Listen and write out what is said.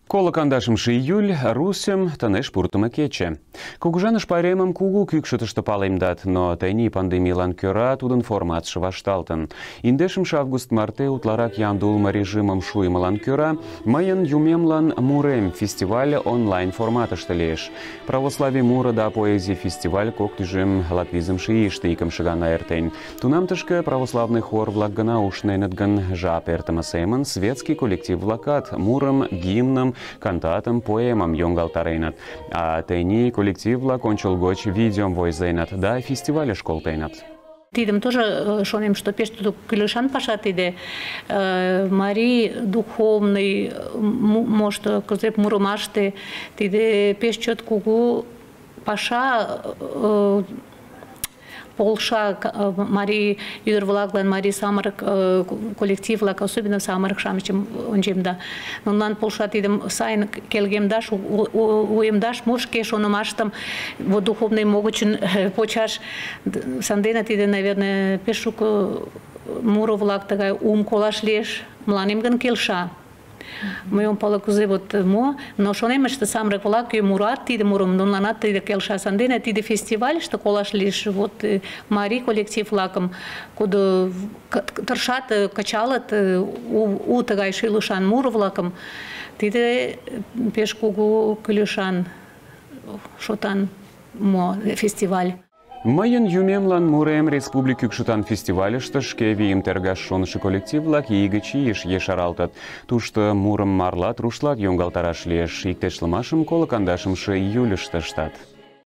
Кола кандашымшы июль русем тынеш пуртымы кече. Кугужаныш пайремым кугу кӱкшытышты палемдат, но тайни пандемийлан кӧра тудын форматше вашталтын. Индешымше август марте утларак яндулма режимым шуймылан кӧра мыйын юмемлан мурем фестиваль онлайн форматышты лиеш. Православий муро да поэзий фестиваль кок тӱжем латвизымше ийыште икымше гана эртен. Тунам тышке православный хор-влак гына ушненыт гын, жап эртыме семын светский коллектив-влакат мурым, гимным, кантатым, поэмам йоҥгалтаренат. А тайни коллектив-влак ончылгоч видеом войзенат да фестивальыш колтенат. Тидым тоже шонем, что пеш тудо кӱлешан паша тиде. Марий духовный, может, кузе мурымаште, тиде пеш чот кугу паша полша Марий ӱдыр-влаклан, Марий самырык коллектив-влак, особенно самырык-шамычым ончемда. Нунылан полша тидым сайын келгемдаш, уэмдаш, мо шке шонымаштым духовный могычын почаш. Сандене тиде, наверное, пеш шуко муро-влак тыгай колаш лиеш. Мыланем гын келша. Мыйым пала кузе мо, но шонем, что самырык-влак мурат тиде мурым, нуныланат тиде келша. Сандене тиде фестивальыште колаш лиеш Марий коллектив-влакым, кудо тыршат, кычалыт у тыгай шӱлышан муро-влакым. Тиде пеш кугу кӱлешан шотан фестиваль. Мыйын юмемлан мурем республик кӱкшытан фестивальыште шке вийым тергаш шонышо коллектив-влак ий гыч ийыш ешаралтыт. Тушто мурым марлат, рушлат йоҥгалтараш лиеш. Иктешлымашым 22 июльыште ыштат.